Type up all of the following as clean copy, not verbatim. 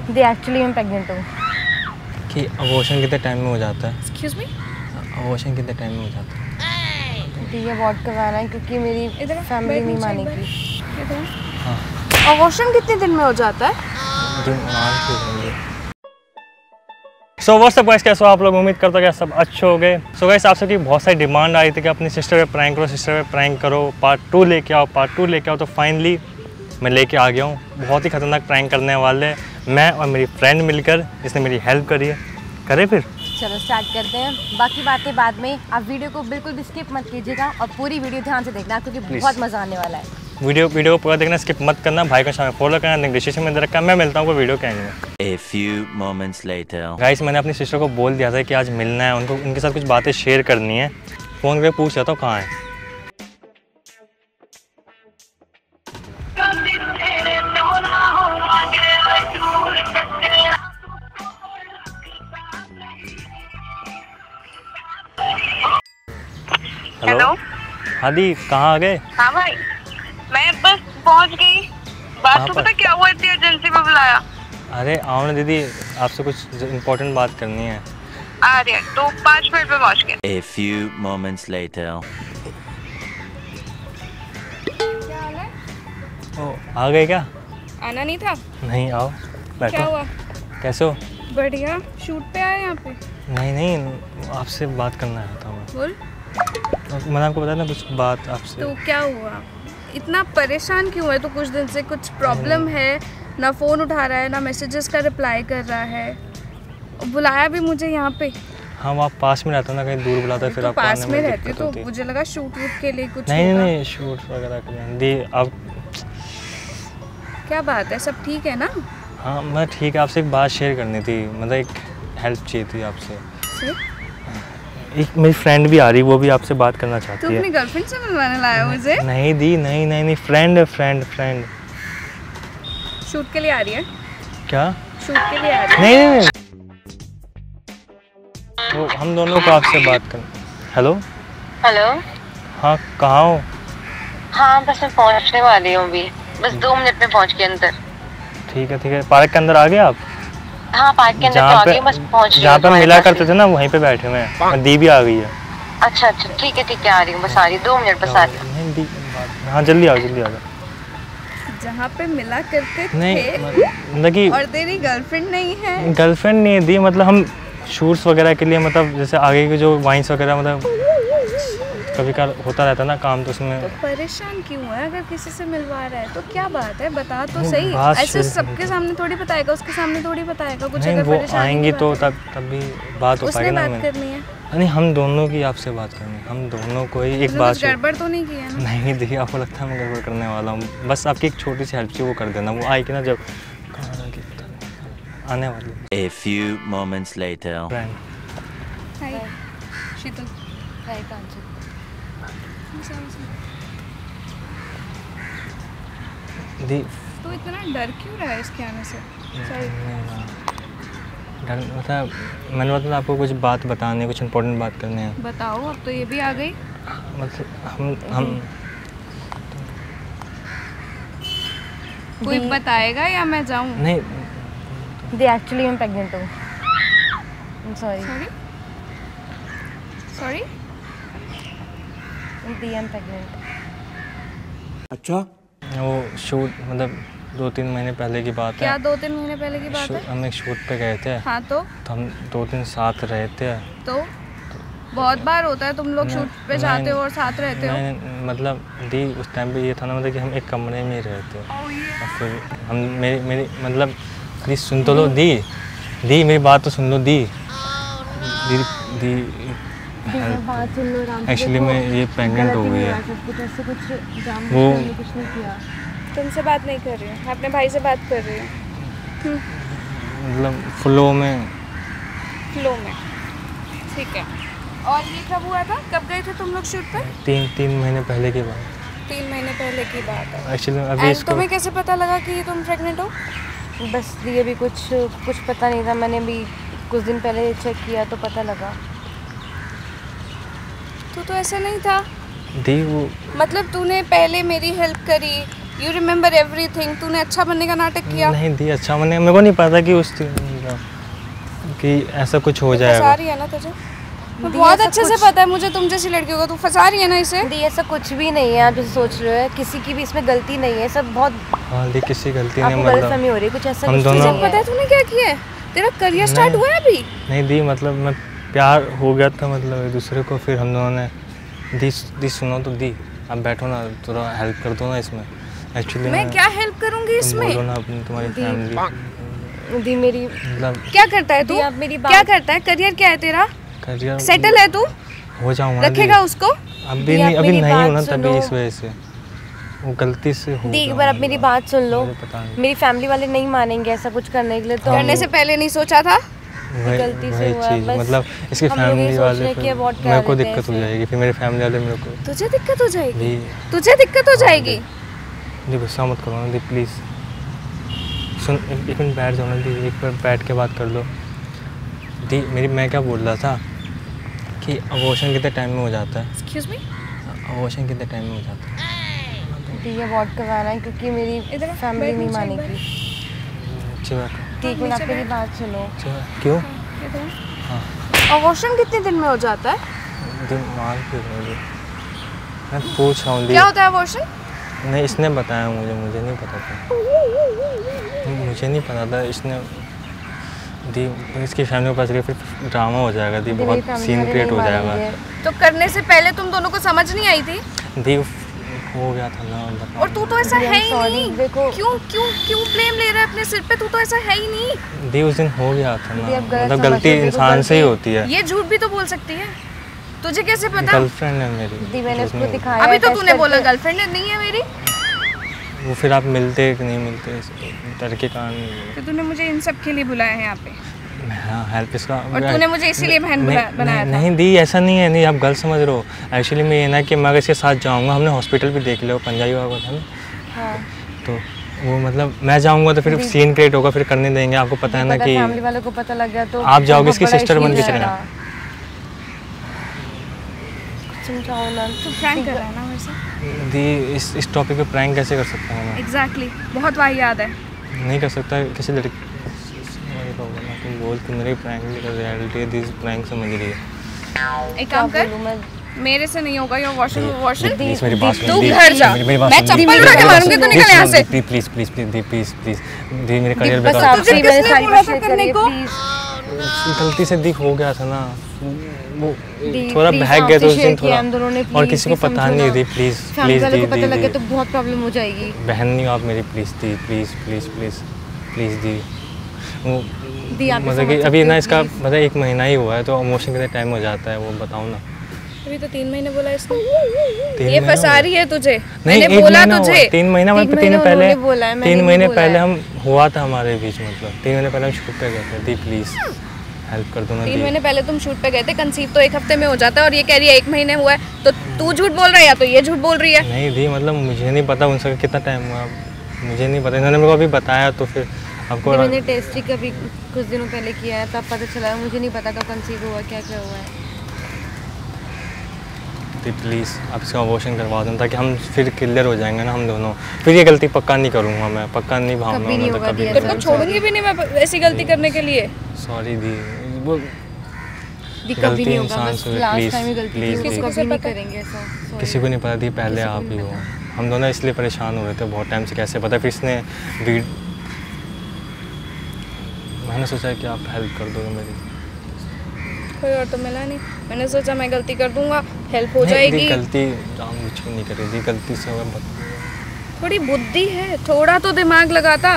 दे actually मैं pregnant हूँ। कि अबॉर्शन कितने टाइम में हो जाता है? एक्सक्यूज मी, अबॉर्शन कितने टाइम में हो जाता है? ठीक है अबॉर्ट करवाना है क्योंकि मेरी फैमिली नहीं मानेगी। हाँ अबॉर्शन कितने दिन में हो जाता है? सो व्हाट्स अप गाइस, कैसे हो आप लोग? उम्मीद करता हूँ कि सब अच्छे हो गए। सो गाइस, आप सबकी बहुत सारी डिमांड आई थी कि अपनी सिस्टर पे प्रैंक करो, सिस्टर पे प्रैंक करो, पार्ट 2 लेके आओ, पार्ट 2 लेके आओ। तो फाइनली मैं लेके आ गया हूँ। बहुत ही खतरनाक प्रैंक करने वाले मैं और मेरी फ्रेंड मिलकर, जिसने मेरी हेल्प करी है। करें फिर? चलो स्टार्ट करते हैं, बाकी बातें बाद में। आप वीडियो को बिल्कुल भी स्किप मत कीजिएगा और पूरी वीडियो ध्यान से देखना क्योंकि बहुत मज़ा आने वाला है। वीडियो को पूरा देखना, स्किप मत करना। भाई को सामने फॉलो करना, लिंक डिस्क्रिप्शन में दे रखा है। मैं मिलता हूँ वीडियो के एंड में। A few moments later. Guys, मैंने अपनी सिस्टर को बोल दिया था कि आज मिलना है उनको, उनके साथ कुछ बातें शेयर करनी है। फ़ोन करके पूछ रहा था कहाँ है। हेलो। हाँ दी, कहाँ आ गए? हाँ भाई, मैं बस पहुंच गई। बात तो पता क्या हुआ, इतनी एजेंसी में बुलाया? अरे आओ ना दीदी, आपसे कुछ इम्पोर्टेंट बात करनी है। आ रही है तो 5 मिनट में पहुंच गए। A few moments later. क्या हाल है? ओ, आ गए क्या? आना नहीं था? नहीं, आओ बैठो। क्या हुआ? कैसे हो? बढ़िया। शूट पे आए यहाँ पे? नहीं, आपसे बात करना है था मैं। बोल। मैंने आपको बताया ना कुछ बात आपसे। तो क्या हुआ? इतना परेशान क्यों है? तो कुछ दिन से कुछ प्रॉब्लम है? ना फ़ोन उठा रहा है, ना मैसेजेस का रिप्लाई कर रहा है। बुलाया भी मुझे यहाँ पे। हाँ, वो आप पास में रहते हो ना, कहीं दूर बुलाता है फिर तो आपको पास आने में में रहती दिक्कत तो होती है। मुझे लगा शूट वूट के लिए कुछ नहीं होगा। नहीं, शूट वगैरह के लिए दी। अब क्या बात है, सब ठीक है ना? हाँ मैं ठीक है। आपसे एक बात शेयर करनी थी, मतलब एक हेल्प चाहिए थी आपसे। एक मेरी फ्रेंड भी आ रही, वो भी आपसे बात करना तू चाहती है। अपनी गर्लफ्रेंड से मिलवाने लाया मुझे? नहीं दी, नहीं, फ्रेंड है, फ्रेंड। शूट के लिए आ रही है? क्या? शूट के लिए आ रही है? नहीं, तो हम दोनों को आपसे बात कर। हेलो। हेलो। हाँ, कहाँ हो? हाँ बस मैं पहुंचने वाली हूँ अभी, बस 2 मिनट में पहुंच के अंदर। ठीक है। पार्क के अंदर आ गए आप? हाँ पार्क के अंदर तो आ गई, बस पहुंच रही हूँ। जहाँ पे मिला करते थे ना, वहीं पे बैठे हुए हैं। दी भी आ गई है। अच्छा ठीक है आ रही हूँ, बस आ रही हूँ, 2 मिनट बस आ रही हूँ। हाँ जल्दी आओ। जहाँ पे मिला करते नहीं थे मतलब कि और तेरी गर्लफ्रेंड नहीं है? गर्लफ्रेंड नहीं है दी, मतलब हम शूट्स वगैरह के लिए, मतलब जैसे आगे के जो वाइन्स वगैरह, मतलब कभी कभार होता रहता है ना काम, तो उसमें। तो परेशान क्यों है? अगर किसी से मिलवा रहा है तो क्या बात है, बता तो सही। बात ऐसे शेयर सबके सामने थोड़ी बताएगा, उसके सामने थोड़ी बताएगा कुछ। नहीं, अगर वो परेशानी आएंगी की तो बात है। तभी बात हो उसने पाएगी ना। बात करनी है? नहीं, हम दोनों की आपसे बात करनी है, हम दोनों को ही एक उसने बात कुछ गड़बड़ तो नहीं किया ना? नहीं दी, आपको लगता है मैं गड़बड़ करने वाला हूँ? बस आपकी एक छोटी सी हेल्प चाहिए, वो कर देना। वो आएगी ना जब, आने वाली। A few moments later. Friend. Hi Sheetal. Hi Kanchan. दी तो इतना डर क्यों रहा है इसके आने से? सॉरी। मतलब मैंने बताया आपको कुछ बात बतानी है, कुछ इम्पोर्टेंट बात करनी है। बताओ, अब तो ये भी आ गई। मतलब हम कोई बताएगा या मैं जाऊँ? नहीं, दे एक्चुअली मैं प्रेग्नेंट हूँ। सॉरी। दी आई एम प्रेग्नेंट। अच्छा। वो शूट मतलब 2-3 महीने पहले की बात है। क्या 2-3 महीने पहले की बात है? हम एक शूट पे गए थे। हाँ तो हम 2 दिन साथ रहे थे। तो बहुत बार होता है, तुम लोग शूट पे जाते हो और साथ रहते हो। मतलब दी उस टाइम पे ये था ना, मतलब कि हम एक कमरे में ही रहते। और फिर हम मेरी मतलब दी सुन तो लो। दी मेरी बात तो सुन लो। दी बात सुन लो आराम से। एक्चुअली मैं ये प्रेग्नेंट हो गई है। वो कुछ नहीं किया। तुमसे बात नहीं कर रही हूँ, मैं अपने भाई से बात कर रही हूँ। मतलब फ्लो में। ठीक है। और ये कब हुआ था? कब गए थे तुम लोग शूट पे? 3 महीने पहले की बात। 3 महीने पहले की बात है। एक्चुअली अभी इसको तुम्हें कैसे पता लगा कि तुम प्रेग्नेंट हो? बस ये भी कुछ पता नहीं था। मैंने भी कुछ दिन पहले चेक किया तो पता लगा। तो ऐसा नहीं था। दी वो मतलब तूने पहले मेरी हेल्प करी, यू रिमेम्बर एवरीथिंग। तूने अच्छा बनने का नाटक किया। नहीं दी अच्छा मैंने, मेरे को नहीं पता कि उस कि ऐसा कुछ हो फंसा जाएगा। रही है ना तुझे? बहुत अच्छे से पता है मुझे तुम जैसी लड़कियों को, तू फंसा रही है ना इसे। दी ऐसा कुछ भी नहीं है आप जैसे सोच रहे हो, किसी की भी इसमें गलती नहीं है, सब बहुत हाँ दी किसी गलती नहीं, आपको मतलब गलतफहमी हो रही है, कुछ ऐसा हम कुछ दोनों- नहीं तुझे पता है तूने क्या किया है? तेरा करियर स्टार्ट हुआ है अभी। नहीं दी मतलब मैं प्यार हो गया था मतलब एक दूसरे को, फिर हम दोनों ने दी सुनो तो दी आप बैठो ना, थोड़ा हेल्प कर दो ना इसमें। एक्चुअली मैं क्या हेल्प करूंगी इसमें? बोलो ना अपनी तुम्हारी फैमिली दी मेरी मतलब क्या करता है तू? दी, आप मेरी क्या बात- करता है? करियर क्या है तेरा? करियर सेटल है तू? हो जाऊंगा रखेगा उसको? अभी दी, नहीं, आप अभी मेरी नहीं बात हूँ ना तभी सुनो। इस वजह से वो गलती से हो दी एक गया बार आप मतलब। मेरी बात सुन लो, मुझे पता नहीं। मेरी फैमिली वाले नहीं मानेंगे ऐसा कुछ करने के लिए, तो करने से पहले नहीं सोचा था? वही गलती से वही हुआ, चीज़ बस मतलब इसकी हम लोग यही फैमिली सोच वाले रहे हैं कि फिर abort करा मेरे को देते हैं दिक्कत हो ऐसे। जाएगी, फिर मेरे फैमिली वाले मेरे को तुझे दिक्कत हो जाएगी? दी तुझे दिक्कत हो जाएगी? दी गुस्सा मत करो ना दी प्लीज़। सुन एक मिनट बैठ जाओ ना दी, एक मिनट बैठ के बात कर लो दी। मैं क्या बोल रहा था कि अबॉर्शन कितने टाइम में हो जाता है? Excuse me? अबॉर्शन कितने टाइम में हो जाता है? दी अबॉर्ट करवाना है क्योंकि मेरी इधर आ, फैमिली बैठ नहीं नीचे एक मानेगी। अच्छी बात है, ठीक है, आप मेरी बात सुनो। अच्छी बात। क्यों? अबॉर्शन कितने दिन में हो जाता है? दिन मान क्यों रहे हो दी? मैं पूछ रहा हूँ दी। क्या होता है अबॉर्शन? नहीं इसने बताया मुझे नहीं पता था, मुझे नहीं पता था। इसने दी इसकी फैमिली के पास गई, फिर ड्रामा हो जाएगा दी, दी, मेरी बहुत family सीन वाले क्रिएट नहीं हो जाएगा मानेंगे। तो करने से पहले तुम दोनों को समझ नहीं आई थी? दी हो गया था ना बताओ। और तू तो ऐसा दी, है I'm ही sorry, नहीं। देखो क्यों क्यों क्यों ब्लेम ले रहा है अपने सिर पे? तू तो ऐसा है ही नहीं। दी उस दिन हो गया था ना, दी, अब गलत मतलब समझ गलती रहे हो, देखो, इंसान से ही गलती- होती है। ये झूठ भी तो बोल सकती है, तुझे कैसे पता? गर्लफ्रेंड है मेरी। दी मैंने उसमें उसको दिखाया अभी है, तो test तूने बोला करके। गर्लफ्रेंड नहीं है मेरी। वो फिर आप मिलते कि नहीं मिलते डर के कारण। तो तूने मुझे इन सब के लिए बुलाया है यहाँ पे, हाँ हेल्प इसका। और तूने मुझे इसीलिए बहन बनाया था। नहीं दी ऐसा नहीं है, नहीं आप गलत समझ रहे हो। एक्चुअली मैं ये ना कि मैं अगर इसके साथ जाऊँगा, हमने हॉस्पिटल भी देख लिया, वो पंजाबी वाला था ना, हाँ, तो वो मतलब मैं जाऊँगा तो फिर सीन क्रिएट होगा, फिर करने देंगे। आपको पता है ना कि फैमिली वालों को पता लग गया तो आप जाओगे बहुत इसकी बड़ा sister issue बन के हो चले जाएगा। जाओ। समझाओ ना। तू प्रैंक कर रहा है ना मेरे से? दी इस टॉपिक पे प्रैंक कैसे कर सकता हूँ मैं? एग्जैक्टली, बहुत वाहियात है। नहीं कर सकता किसी लड़की। तुम बोल तुम मेरे प्रैंक नहीं कर, रियलिटी है, दिस प्रैंक समझ रही है। एक काम कर, बोलूं मैं? मेरे से नहीं होगा ये वॉशिंग वॉशिंग। प्लीज मेरी बात सुनो तू दी, घर जा। मेरी बात मैं सुनो, दी, चप्पल मेरी उठा के बात मारूंगी, सुनो, तू दी, निकल यहाँ सुनो, से। दी, प्लीज प्लीज प्लीज दी प्लीज प्लीज दी मेरे करियर बस पे आपसे तुझे मेरे किसने साथ बोला था शेयर करने करिए, को? प्लीज। गलती से दिख हो गया था ना वो, दी, थोड़ा प्लीज, बहक गया तो आपसे उस दिन शेयर किया थोड़ा, हम दोनों ने, और प्लीज, किसी को प्लीज पता समझो नहीं ना। दी प्लीज फैमिली प्लीज वालों दी को पता लग दी गया तो बहुत प्रॉब्लम हो जाएगी। बहन नहीं हो आप मेरी, प्लीज दी प्लीज प्लीज प्लीज प्लीज दी वो दी, आप भी मतलब कि समझ अभी सकते ना हो, इसका please। मतलब 1 महीना ही हुआ है, तो इमोशन कितने टाइम हो जाता है वो बताओ ना। अभी तो 3 महीने बोला इसने। 3 ये महीना फंसा हुआ? रही है तुझे। नहीं मैंने 1 बोला महीना हुआ, तुझे। 3 महीना एक मतलब 3 महीना महीने पहले उन्होंने बोला है, मैंने 3 नहीं महीने बोला पहले है। हम हुआ था हमारे बीच, मतलब 3 महीने पहले हम शूट पे गए थे। दी प्लीज हेल्प कर दो ना 3 दी। महीने पहले तुम शूट पे गए थे, कंसीव तो 1 हफ्ते में हो जाता है, और ये कह रही है 1 महीने हुआ है। तो तू झूठ बोल रहा है या तो ये झूठ बोल रही है? नहीं दी मतलब मुझे नहीं पता उनसे कितना टाइम हुआ, मुझे नहीं पता, इन्होंने मेरे को अभी बताया तो फिर आपको ये मैंने टेस्ट ही कभी कुछ दिनों पहले किया है, तब पता चला है, मुझे नहीं पता कब कंसीव हुआ, क्या क्या हुआ है। प्लीज़ आप इसका अबॉर्शन करवा दें ताकि हम फिर क्लियर हो जाएंगे ना हम दोनों। फिर ये गलती पक्का नहीं करूँगा मैं, पक्का नहीं भाऊंगा कभी नहीं मतलब होगा कभी दी, तेरे को छोड़ूंगी भी नहीं मैं ऐसी गलती करने के लिए। सॉरी दी वो दी कभी गलती नहीं होगा, इंसान बस से हुई, लास्ट please, टाइम ही गलती please, थी, please। उसको कभी नहीं करेंगे ऐसा। Sorry। किसी को नहीं पता थी, पहले किसी को आप नहीं ही हो। पता। हम दोनों इसलिए परेशान हो रहे थे बहुत टाइम से, कैसे पता। फिर इसने मैंने सोचा कि आप हेल्प कर दोगे मेरी। कोई और तो मिला नहीं, मैंने सोचा मैं गलती कर दूंगा, हेल्प हो नहीं, जाएगी। दी, गलती जानबूझ के नहीं करी थी, गलती से हुआ थोड़ी बुद्धि है, थोड़ा तो दिमाग लगाता।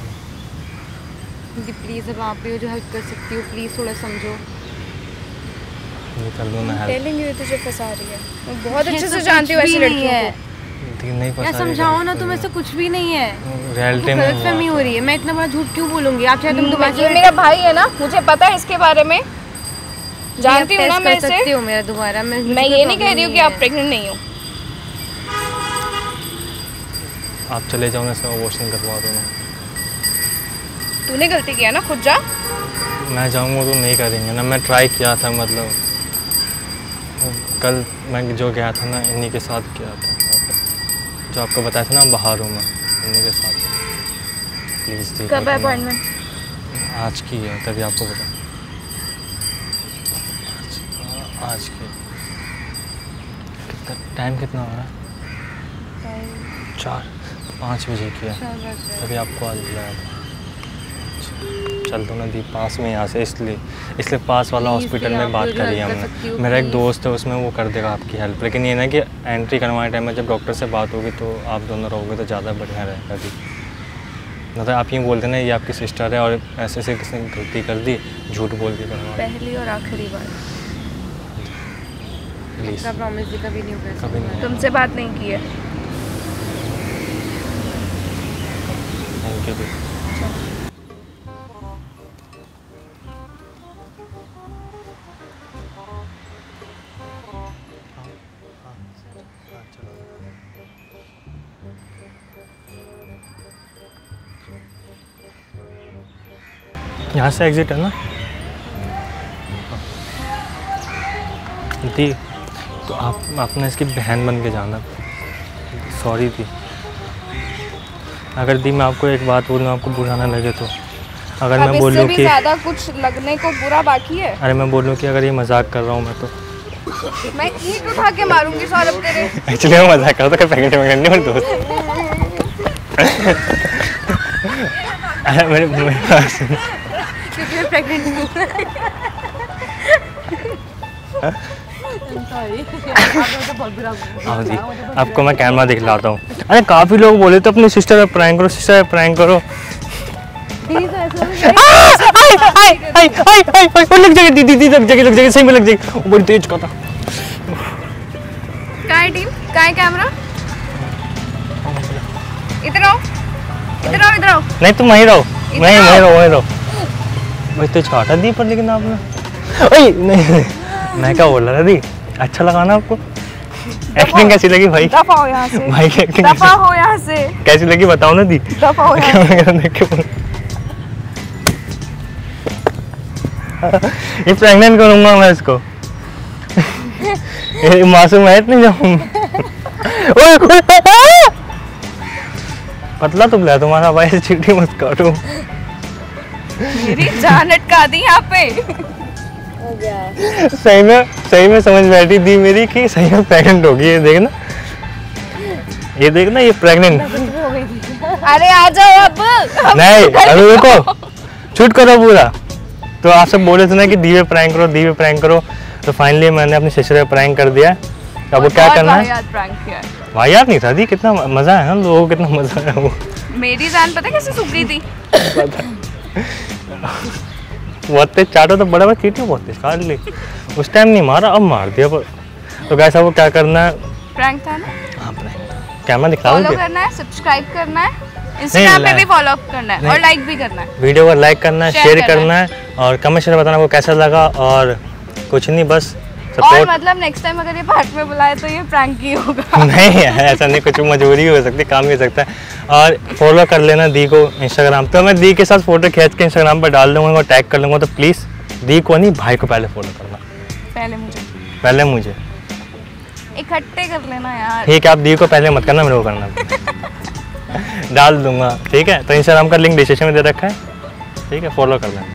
दी प्लीज़, अब आप ही हो जो हेल्प कर सकती हो, प्लीज़ थोड़ा समझो। ये कर दो ना हेल्प। टेलिंग यू तुझे फंसा रही है, मैं बहुत अच्छे ऐसा से कुछ जानती हूँ भी ऐसी नहीं लड़कियों है। को। दी नहीं यार फंसा समझाओ ना, तुम ऐसा कुछ भी नहीं है। रियलिटी में गलतफहमी हो रही है, मैं इतना बड़ा झूठ क्यों बोलूंगी? आप चाहे तुम ये दोबारा मेरा भाई है ना, मुझे पता है इसके बारे में, जानती हूँ ना मैं कर सकती इसे। हो मेरा दोबारा। मैं ये नहीं कह रही हूँ कि आप प्रेग्नेंट नहीं हो। आप चले जाओ ना, इसका अबॉर्शन करवा दो ना। तूने गलती किया ना, खुद जा। मैं जाऊँगा तो नहीं करेंगे ना, मैं ट्राई किया था मतलब कल मैं जो गया था ना इन्हीं के साथ किया था। जो आपको बताया था ना बाहर हूँ मैं उन्हीं के साथ। प्लीज़ दी। कब है अपॉइंटमेंट? आज की है, तभी आपको बता। आज की कितना टाइम कितना हो रहा है? 5 बजे की है, तभी आपको आज बुलाया था। चल दो ना दी, पास में यहाँ से, इसलिए पास वाला हॉस्पिटल में बात करी हमने। मेरा एक दोस्त है उसमें, वो कर देगा आपकी हेल्प। लेकिन ये ना कि एंट्री करवाने टाइम में जब डॉक्टर से बात होगी तो आप दोनों रहोगे तो ज़्यादा बढ़िया रहेगा दी। मतलब आप यूँ बोलते ना ये आपकी सिस्टर है और ऐसे से किसने गलती कर दी, झूठ बोल के करवा। पहली और आखिरी बार। प्लीज़ प्रॉमिस भी कभी नहीं होगा। कभी नहीं। तुमसे बात नहीं की है। थैंक यू दी। यहाँ से एग्जिट है ना दी? तो आपने इसकी बहन बन के जाना। सॉरी दी। अगर दी मैं आपको एक बात बोलूँ, आपको बुरा ना लगे तो, अगर मैं बोलूँ कि ज़्यादा कुछ लगने को बुरा बाकी है। अरे मैं बोलूँ कि अगर ये मजाक कर रहा हूँ मैं तो मैं ईंट उठा के मारूंगी सौरभ तेरे। एक्चुअली मैं मजाक कर रहा था, पैकेट में करने मेरे दोस्त। अरे मेरे पास क्योंकि मैं प्रेग्नेंट हूँ। बहुत बुरा। हाँ जी, आपको मैं कैमरा दिखलाता हूँ। अरे काफ़ी लोग बोले तो अपनी सिस्टर पे प्रैंक करो, सिस्टर पे प्रैंक करो। लग जाएगी दीदी, लग जाएगी सही में लग जाएगी। वो बड़ी तेज का था। कहाँ है टीम? कहाँ है कैमरा? इधर आओ, इधर आओ, इधर आओ। नहीं तुम वहीं रहो, वहीं रहो। बड़ी तेज काटा दी पर, लेकिन आपने ओए नहीं मैं क्या बोल रहा था दी? अच्छा लगा ना आपको? एक्टिंग कैसी लगी भाई? दफा हो यहाँ से भाई की एक्टिंग दफा हो यहाँ से। कैसी लगी बताओ ना दी? दफा हो यहाँ ये प्रेग्नेंट करूंगा मैं इसको। ये मासूम है इतनी जब पतला तुमला तुम्हारा भाई, चींटी मत काटो। मेरी जान अटका दी यहाँ पे। सही में समझ बैठी दी मेरी कि सही में प्रेग्नेंट होगी। ये देखना ये प्रेग्नेंट। अरे आ जाओ अब। नहीं अरे रुको, शूट करो पूरा। तो आप सब बोले थे ना कि दी पे प्रैंक करो, तो फाइनली मैंने अपनी सिस्टर पे प्रैंक कर दिया। तो आपको क्या करना है? भाई यार नहीं था दी, कितना मजा है ना लोगों को, कितना मजा है वो। मेरी जान पता कैसे सूख गई थी? बहुत तेज चाटो तो बड़ा चीटी बहुत तेज काट ली। उस टाइम नहीं मारा, अब मार दिया। तो गाइस आपको क्या करना है? प्रैंक था ना? हाँ प्रैंक। कैमरा दिखा फॉलो दो। करना है, सब्सक्राइब करना है, इंस्टाग्राम पे भी फॉलो करना है और लाइक भी करना है। वीडियो को लाइक करना है, शेयर करना है और कमेंट में बताना आपको कैसा लगा। और कुछ नहीं, बस और मतलब नेक्स्ट टाइम अगर ये पार्ट में बुलाए तो ये प्रैंक ही होगा। नहीं ऐसा नहीं, कुछ मजबूरी हो सकती है, काम भी हो सकता है। और फॉलो कर लेना दी को इंस्टाग्राम। तो मैं दी के साथ फोटो खींच के इंस्टाग्राम पर डाल दूंगा और टैग कर लूँगा। तो प्लीज़ दी को नहीं, भाई को पहले फॉलो करना। पहले मुझे इकट्ठे कर लेना यार। ठीक है, आप दी को पहले मत करना, मेरे को करना। डाल दूंगा ठीक है। तो इंस्टाग्राम का लिंक डिस्क्रिप्शन में दे रखा है, ठीक है, फॉलो कर लेना।